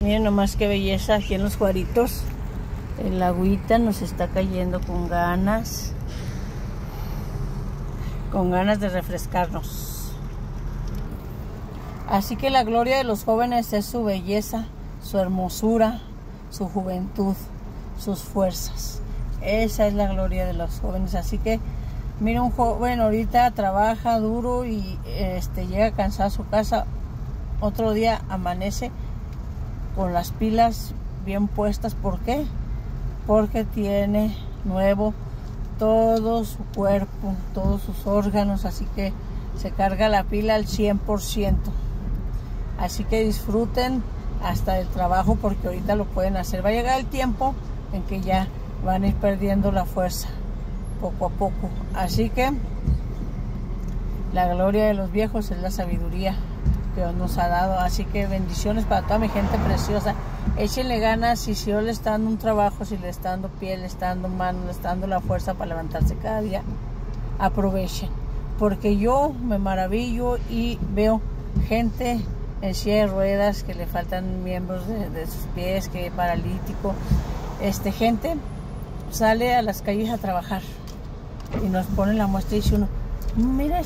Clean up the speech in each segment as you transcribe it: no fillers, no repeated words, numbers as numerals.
Miren nomás qué belleza aquí en los Juaritos. El agüita nos está cayendo con ganas de refrescarnos. Así que la gloria de los jóvenes es su belleza, su hermosura, su juventud, sus fuerzas. Esa es la gloria de los jóvenes. Así que mira, un joven ahorita trabaja duro y llega cansado a su casa. Otro día amanece con las pilas bien puestas. ¿Por qué? Porque tiene nuevo todo su cuerpo, todos sus órganos, así que se carga la pila al 100%. Así que disfruten hasta el trabajo, porque ahorita lo pueden hacer. Va a llegar el tiempo en que ya van a ir perdiendo la fuerza poco a poco. Así que la gloria de los viejos es la sabiduría que Dios nos ha dado. Así que bendiciones para toda mi gente preciosa. Échenle ganas. Si Dios le está dando un trabajo, si le está dando pie, le está dando mano, le está dando la fuerza para levantarse cada día, aprovechen. Porque yo me maravillo y veo gente en silla de ruedas que le faltan miembros de sus pies, que paralítico. Gente sale a las calles a trabajar y nos pone la muestra y dice uno, mira,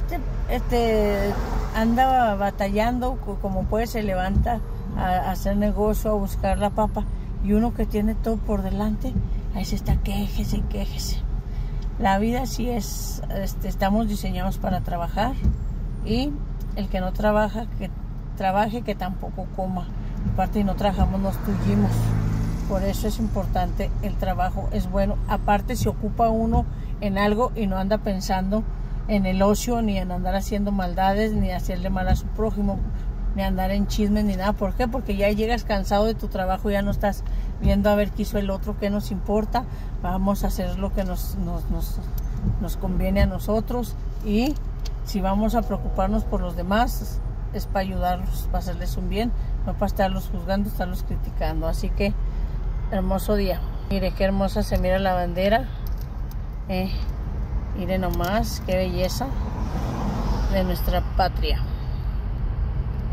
anda batallando, como puede, se levanta a hacer negocio, a buscar la papa, y uno que tiene todo por delante, ahí se está, quéjese y quéjese. La vida sí es, estamos diseñados para trabajar, y el que no trabaja, que trabaje, que tampoco coma. Aparte, y no trabajamos, nos tullimos. Por eso es importante el trabajo, es bueno. Aparte, se ocupa uno en algo y no anda pensando en el ocio, ni en andar haciendo maldades, ni hacerle mal a su prójimo, ni andar en chismes, ni nada. ¿Por qué? Porque ya llegas cansado de tu trabajo, ya no estás viendo a ver qué hizo el otro, qué nos importa. Vamos a hacer lo que nos conviene a nosotros, y si vamos a preocuparnos por los demás, es para ayudarlos, para hacerles un bien, no para estarlos juzgando, estarlos criticando. Así que hermoso día. Mire qué hermosa se mira la bandera. Mire nomás qué belleza de nuestra patria.